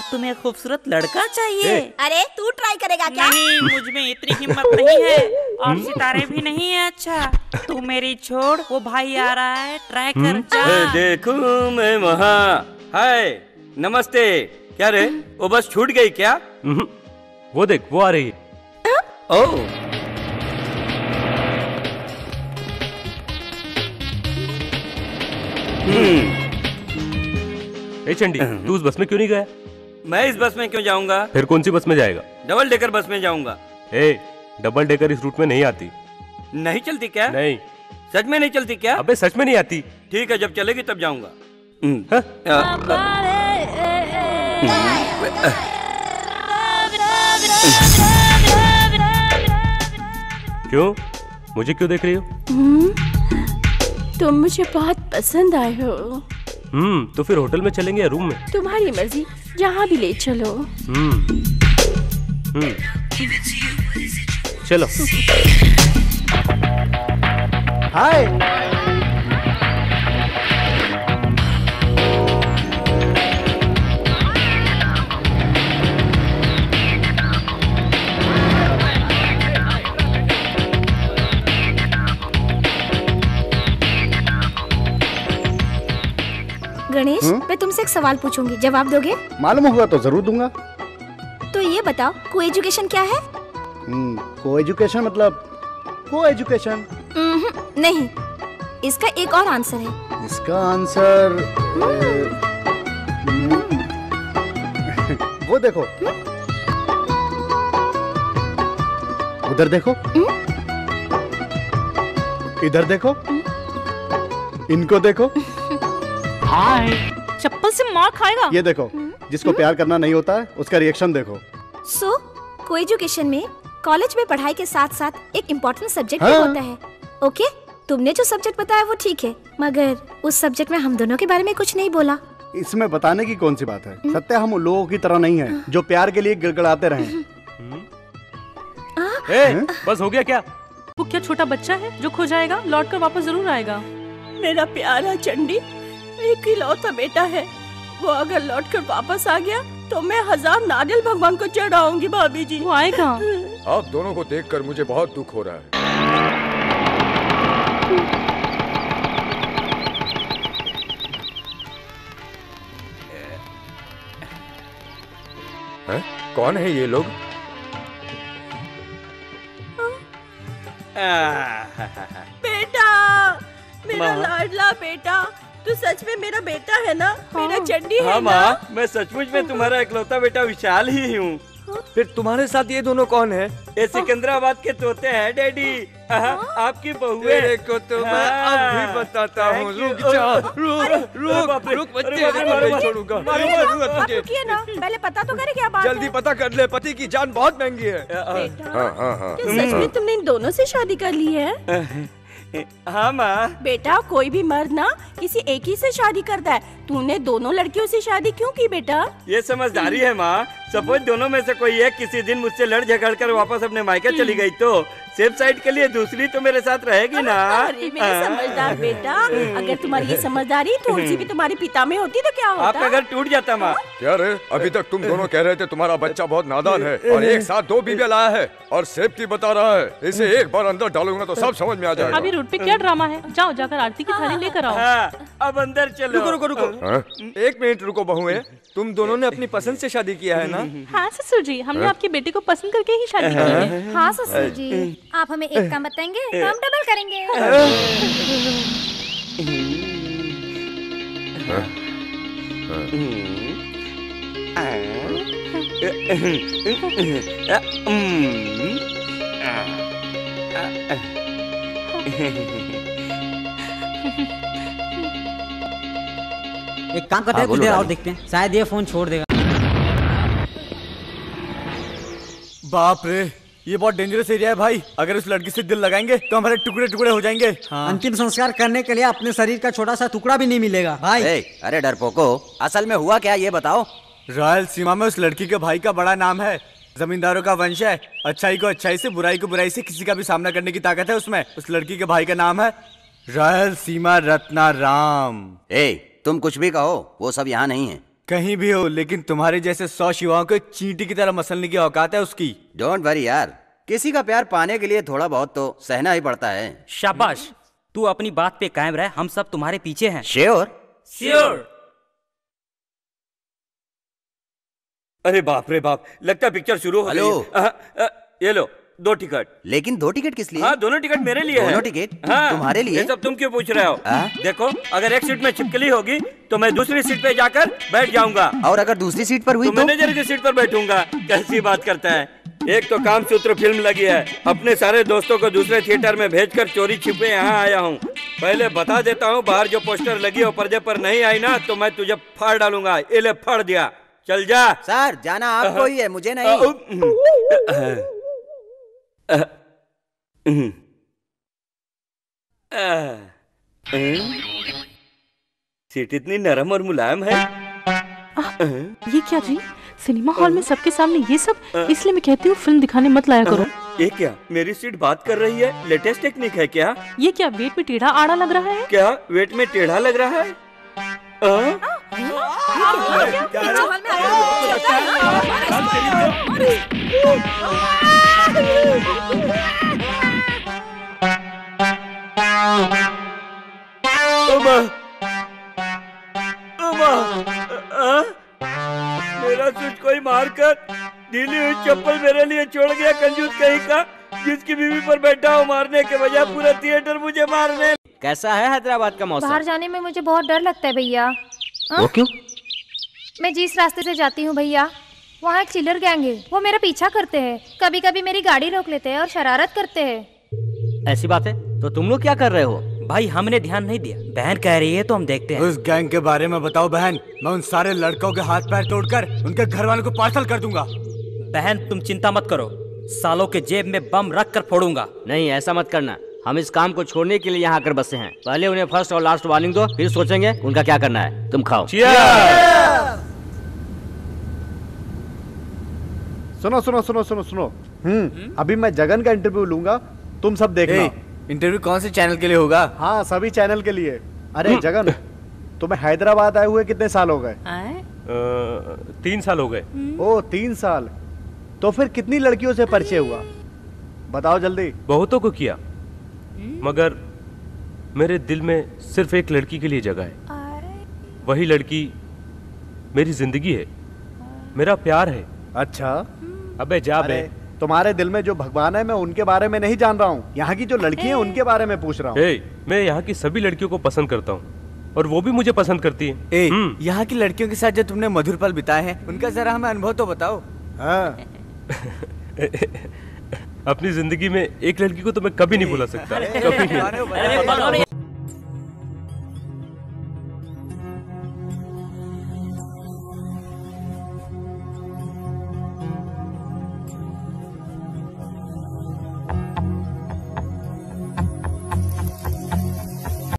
तुम्हें खूबसूरत लड़का चाहिए? अरे तू ट्राई करेगा क्या? नहीं, मुझ में इतनी हिम्मत नहीं है और सितारे भी नहीं है। अच्छा तू मेरी छोड़, वो भाई आ रहा है, ट्राई कर जा। देखूं मैं वहाँ। हाय नमस्ते। क्या रे, वो बस छूट गई क्या? वो देख, वो आ रही है। ओह ए चंडी, तू उस बस में क्यों नहीं गया? मैं इस बस में क्यों जाऊंगा? फिर कौन सी बस में जाएगा? डबल डेकर बस में जाऊंगा। ए, डबल डेकर इस रूट में नहीं आती। नहीं चलती क्या? नहीं। सच में नहीं चलती क्या? अबे सच में नहीं आती। ठीक है, जब चलेगी तब जाऊंगा। क्यों? मुझे क्यों देख रही हो? तुम मुझे बहुत पसंद आए हो। तो फिर होटल में चलेंगे या रूम में? तुम्हारी मर्जी, जहाँ भी ले चलो। चलो। हाय। गणेश, मैं तुमसे एक सवाल पूछूंगी, जवाब दोगे? मालूम होगा तो जरूर दूंगा। तो ये बताओ, को एजुकेशन क्या है? को एजुकेशन मतलब को एजुकेशन? नहीं, इसका एक और आंसर है। इसका आंसर वो देखो, उधर देखो, इधर देखो, इनको देखो। चप्पल से मार खाएगा। ये देखो, जिसको प्यार करना नहीं होता है उसका रिएक्शन देखो। सो को एजुकेशन में कॉलेज में पढ़ाई के साथ साथ एक इम्पोर्टेंट सब्जेक्ट भी होता है। ओके, तुमने जो सब्जेक्ट बताया वो ठीक है, मगर उस सब्जेक्ट में हम दोनों के बारे में कुछ नहीं बोला। इसमें बताने की कौन सी बात है? सत्य हम उन लोगों की तरह नहीं है जो प्यार के लिए गिड़गिड़ाते रहे। बस हो गया क्या? वो क्या छोटा बच्चा है जो खो जाएगा, लौट कर वापस जरूर आएगा। मेरा प्यारा चंडी एक इकलौता बेटा है, वो अगर लौट कर वापस आ गया तो मैं 1000 नारियल भगवान को चढ़ाऊंगी। भाभी जी वो आएगा। आप दोनों को देखकर मुझे बहुत दुख हो रहा है। कौन है ये लोग? बेटा, मेरा लाडला बेटा, तू सच में मेरा बेटा है ना? मेरा चंडी है हाँ ना? माँ, मैं सचमुच में तुम्हारा इकलौता बेटा विशाल ही हूँ। फिर तुम्हारे साथ ये दोनों कौन है? ये सिकंदराबाद के तोते हैं डैडी। आपकी बहू है। तेरे को तो मैं अब भी बताता हूँ। रुक जा, रुक बच्चे, नहीं छोड़ूंगा। आप रुकिए ना, पहले पता तो करे क्या बात है। जल्दी पता कर ले, पति की जान बहुत महंगी है। बेटा, क्या सच में तुमने इन दोनों से शादी कर ली है? हाँ माँ। बेटा, कोई भी मर्द ना किसी एक ही से शादी करता है, तूने दोनों लड़कियों से शादी क्यों की बेटा? ये समझदारी है माँ। सपोज दोनों में से कोई एक किसी दिन मुझसे लड़ झगड़ कर वापस अपने मायके चली गई तो सेफ साइड के लिए दूसरी तो मेरे साथ रहेगी ना। अरे मेरे समझदार बेटा, अगर तुम्हारी ये समझदारी थोड़ी सी भी तुम्हारे पिता में होती तो क्या होता? आपका घर टूट जाता माँ। क्या रे, अभी तक तुम दोनों कह रहे थे तुम्हारा बच्चा बहुत नादान है और एक साथ 2 बीवियां लाया है और सेफ्टी बता रहा है। इसे एक बार अंदर डालूंगा तो सब समझ में आ जाएगा। अभी रूट पे क्या ड्रामा है? जाओ जाकर आरती की थाली लेकर आओ। अब अंदर चलो। रुको रुको रुको, 1 मिनट रुको बहुएं, तुम दोनों ने अपनी पसंद से शादी किया है ना? हाँ ससुर जी, हमने आपके बेटे को पसंद करके ही शादी की है। हाँ ससुर जी, आप हमें एक काम बताएंगे, हम डबल करेंगे। एक काम करते हैं, कुछ देर और देखते हैं, शायद ये फोन छोड़ देगा। बाप रे, ये बहुत डेंजरस एरिया है भाई। अगर उस लड़की से दिल लगाएंगे तो हमारे टुकड़े टुकड़े हो जाएंगे। अंतिम संस्कार करने के लिए अपने शरीर का छोटा सा टुकड़ा भी नहीं मिलेगा भाई। अरे डरपोको, असल में हुआ क्या ये बताओ। रॉयल सीमा में उस लड़की के भाई का बड़ा नाम है, जमींदारों का वंश है। अच्छाई को अच्छाई से, बुराई को बुराई से किसी का भी सामना करने की ताकत है उसमें। उस लड़की के भाई का नाम है रॉयल सीमा रत्ना राम। तुम कुछ भी कहो, वो सब यहाँ नहीं है। कहीं भी हो, लेकिन तुम्हारे जैसे 100 शिवाओं को एक चींटी की तरह मसलने की औकात है उसकी। डोंट वरी यार, किसी का प्यार पाने के लिए थोड़ा बहुत तो सहना ही पड़ता है। शाबाश, तू अपनी बात पे कायम रह, हम सब तुम्हारे पीछे हैं। श्योर? श्योर। अरे बाप रे बाप, लगता है पिक्चर शुरू हो गई। ये लो 2 टिकट। लेकिन 2 टिकट किस लिए? हाँ, दोनों टिकट मेरे लिए है। दोनों टिकट? हाँ, तुम्हारे लिए? ये सब तुम क्यों पूछ रहे हो? देखो, अगर एक सीट में छिपकली होगी तो मैं दूसरी सीट पे जाकर बैठ जाऊंगा। और अगर दूसरी सीट पर हुई तो? मैनेजर की सीट पर बैठूंगा। कैसी बात करता है। एक तो कामसूत्र फिल्म लगी है, अपने सारे दोस्तों को दूसरे थिएटर में भेजकर चोरी छिपे यहाँ आया हूँ। पहले बता देता हूँ, बाहर जो पोस्टर लगी हो पर्दे पर नहीं आई ना तो मैं तुझे फाड़ डालूंगा। ये ले, फाड़ दिया। चल जा। सर, जाना आपको ही है, मुझे नहीं। सीट इतनी नरम और मुलायम है। ये क्या जी, सिनेमा हॉल में सबके सामने ये सब? इसलिए मैं कहती हूँ फिल्म दिखाने मत लाया करो। ये क्या, मेरी सीट बात कर रही है? लेटेस्ट टेक्निक है क्या? ये क्या वेट में टेढ़ा आड़ा लग रहा है? क्या वेट में टेढ़ा लग रहा है? मेरा स्विच कोई मारकर ढीली हुई चप्पल मेरे लिए छोड़ गया, कंजूस कहीं का, जिसकी बीवी पर बैठा हूँ मारने के बजाय पूरा थिएटर मुझे मारने। कैसा है हैदराबाद का मौसम? बाहर जाने में मुझे बहुत डर लगता है भैया। वो क्यों? मैं जिस रास्ते से जाती हूँ भैया, वहाँ एक चिल्लर गैंग है। वो मेरा पीछा करते हैं, कभी कभी मेरी गाड़ी रोक लेते हैं और शरारत करते हैं। ऐसी बात है तो तुम लोग क्या कर रहे हो? भाई हमने ध्यान नहीं दिया, बहन कह रही है तो हम देखते हैं। उस गैंग के बारे में बताओ बहन, मैं उन सारे लड़कों के हाथ पैर तोड़कर उनके घर वालों को पार्सल कर दूंगा। बहन तुम चिंता मत करो, सालों के जेब में बम रख कर फोड़ूंगा। नहीं, ऐसा मत करना। हम इस काम को छोड़ने के लिए यहाँ आकर बसे हैं। पहले उन्हें फर्स्ट और लास्ट वार्निंग दो, फिर सोचेंगे उनका क्या करना है। तुम खाओ। सुनो सुनो सुनो सुनो सुनो। अभी मैं जगन का इंटरव्यू लूंगा, तुम सब देखना। इंटरव्यू कौन से चैनल के लिए होगा? हाँ, सभी चैनल के लिए। अरे जगन, तुम्हें हैदराबाद आए हुए कितने साल हो गए? 3 साल हो गए। ओ 3 साल, तो फिर कितनी लड़कियों से परिचय हुआ? बताओ जल्दी। बहुतों को किया, मगर मेरे दिल में सिर्फ एक लड़की के लिए जगह है। वही लड़की मेरी जिंदगी है, मेरा प्यार है। अच्छा, अबे जा बे। तुम्हारे दिल में जो भगवान है मैं उनके बारे में नहीं जान रहा हूँ, यहाँ की जो लड़की है उनके बारे में पूछ रहा हूँ। मैं यहाँ की सभी लड़कियों को पसंद करता हूँ और वो भी मुझे पसंद करती है। यहाँ की लड़कियों के साथ जो तुमने मधुर पल बिताए हैं, उनका जरा हमें अनुभव तो बताओ। हाँ। अपनी जिंदगी में एक लड़की को तो मैं कभी नहीं भुला सकता, कभी नहीं।